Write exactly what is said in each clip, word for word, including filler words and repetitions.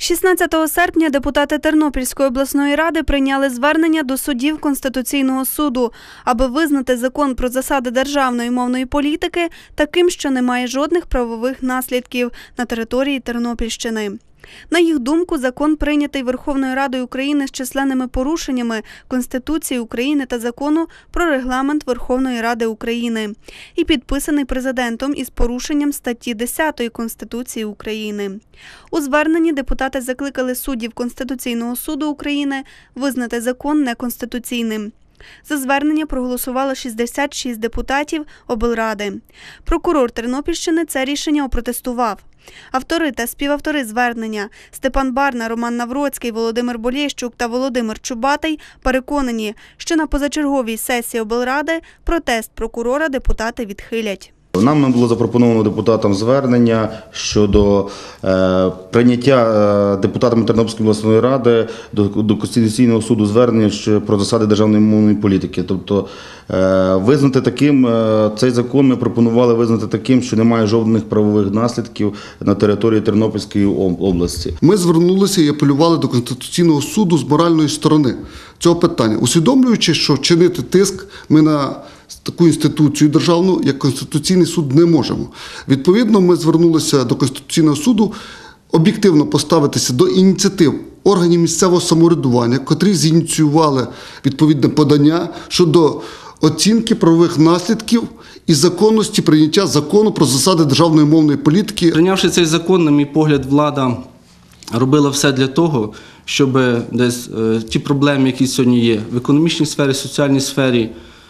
шістнадцятого серпня депутати Тернопільської обласної ради прийняли звернення до суддів Конституційного суду, аби визнати закон про засади державної мовної політики таким, що не має жодних правових наслідків на території Тернопільщини. На їх думку, закон прийнятий Верховною Радою України з численними порушеннями Конституції України та Закону про Регламент Верховної Ради України і підписаний президентом із порушенням статті десятої Конституції України. У зверненні депутати закликали суддів Конституційного суду України визнати закон неконституційним. За звернення проголосувало шістдесят шість депутатів облради. Прокурор Тернопільщини це рішення опротестував. Автори та співавтори звернення Степан Барна, Роман Навроцький, Володимир Болєщук та Володимир Чубатий переконані, що на позачерговій сесії облради протест прокурора депутати відхилять. Нам було запропоновано депутатам звернення щодо е, прийняття е, депутатами Тернопільської обласної ради до, до Конституційного суду звернення що, про засади державної мовної політики. Тобто е, визнати таким, е, цей закон ми пропонували визнати таким, що немає жодних правових наслідків на території Тернопільської області. Ми звернулися і апелювали до Конституційного суду з моральної сторони цього питання, усвідомлюючи, що чинити тиск ми на таку інституцію державну, як Конституційний суд, не можемо. Відповідно, ми звернулися до Конституційного суду об'єктивно поставитися до ініціатив органів місцевого самоврядування, котрі зініціювали відповідне подання щодо оцінки правових наслідків і законності прийняття закону про засади державної мовної політики. Прийнявши цей закон, на мій погляд, влада робила все для того, щоб десь е, ті проблеми, які сьогодні є в економічній сфері, соціальній сфері,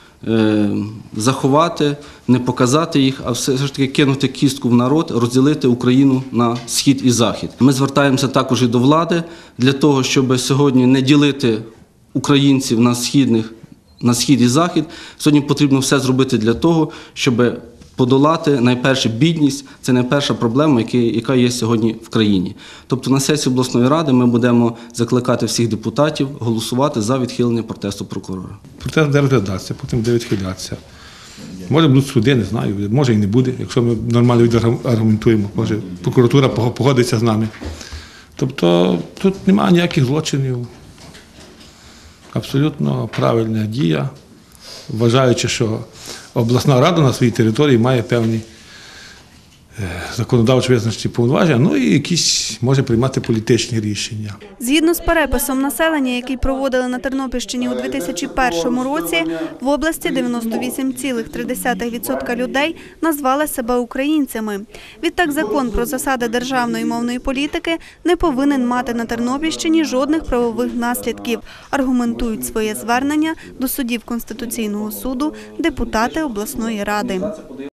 заховати, не показати їх, а все ж таки кинути кістку в народ, розділити Україну на схід і захід. Ми звертаємося також і до влади для того, щоб сьогодні не ділити українців на східних, на схід і захід. Сьогодні потрібно все зробити для того, щоб подолати найперше бідність. Це найперша проблема, яка є сьогодні в країні. Тобто на сесії обласної ради ми будемо закликати всіх депутатів голосувати за відхилення протесту прокурора. Протест буде розглядатися, потім буде відхилятися. Може будуть суди, не знаю, може і не буде, якщо ми нормально відаргументуємо, може прокуратура погодиться з нами. Тобто тут немає ніяких злочинів. Абсолютно правильна дія, вважаючи, що обласна рада на своїй території має певні законодавчо визначені повноваження, ну і якісь може приймати політичні рішення. Згідно з переписом населення, який проводили на Тернопільщині у дві тисячі першому році, в області дев'яносто вісім цілих три десятих відсотка людей назвали себе українцями. Відтак закон про засади державної мовної політики не повинен мати на Тернопільщині жодних правових наслідків, аргументують своє звернення до суддів Конституційного суду депутати обласної ради.